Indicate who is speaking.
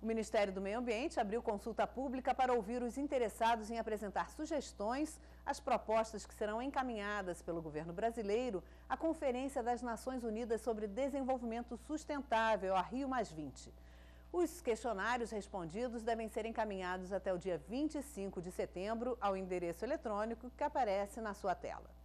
Speaker 1: O Ministério do Meio Ambiente abriu consulta pública para ouvir os interessados em apresentar sugestões às propostas que serão encaminhadas pelo governo brasileiro à Conferência das Nações Unidas sobre Desenvolvimento Sustentável, a Rio+20. Os questionários respondidos devem ser encaminhados até o dia 25 de setembro ao endereço eletrônico que aparece na sua tela.